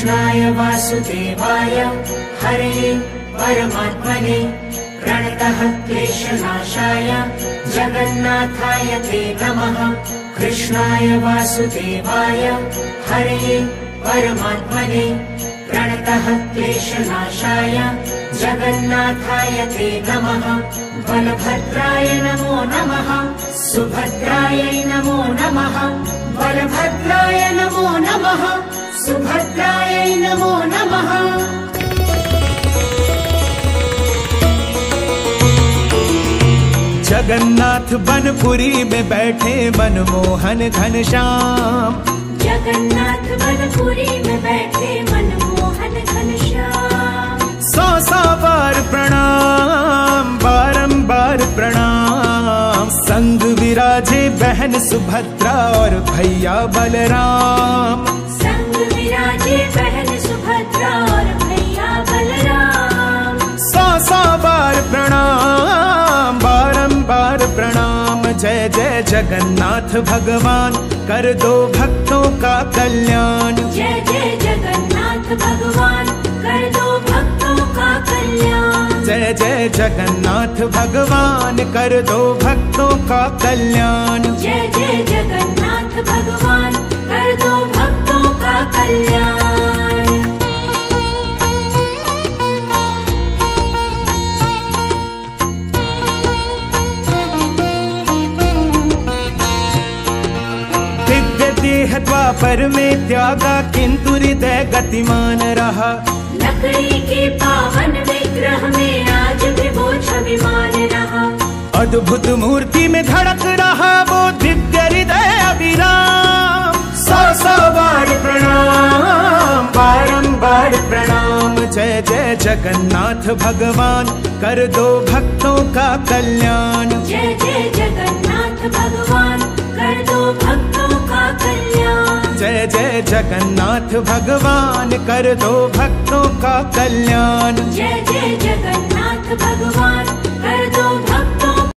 कृष्णाय वासुदेवाय हरे परमात्मने प्रणतः क्लेशनाशाय जगन्नाथाय ते नमः। कृष्णाय वासुदेवाय हरे परमात्मने प्रणतः क्लेशनाशाय जगन्नाथाय ते नमः। बलभद्राय नमो नमः, सुभद्रायै नमो नमः। बलभद्राय नमो नमः, सुभद्रायै नमो नमः। जगन्नाथ बनपुरी में बैठे मनमोहन घनश्याम। जगन्नाथ बनपुरी में बैठे मनमोहन घनश्याम। 100 बार प्रणाम, बारंबार प्रणाम। संग विराजे बहन सुभद्रा और भैया बलराम। संग विराजे बहन सुभद्रा और भैया बलराम। 100 बार प्रणाम, बारंबार प्रणाम। जय जय जगन्नाथ भगवान, कर दो भक्तों का कल्याण। जय जय जगन्नाथ भगवान, कर दो भक्तों का कल्याण। जय जय जगन्नाथ भगवान, कर दो भक्तों का कल्याण। जय जय जगन्नाथ भगवान, कर दो भक्तों का कल्याण। देह द्वापर में त्यागा किंतु हृदय गतिमान रहा। लकड़ी के पावन विग्रह में आज भी वो छविमान रहा। अद्भुत मूर्ति में धड़क रहा वो दिव्य हृदय अभिराम। 100 बार प्रणाम, बारंबार प्रणाम। जय जय जगन्नाथ भगवान, कर दो भक्तों का कल्याण। जय जय जगन्नाथ भगवान, कर दो भक्तों का कल्याण। जय जय जगन्नाथ भगवान, कर दो भक्तों का कल्याण। जय जय जगन्नाथ भगवान, कर दो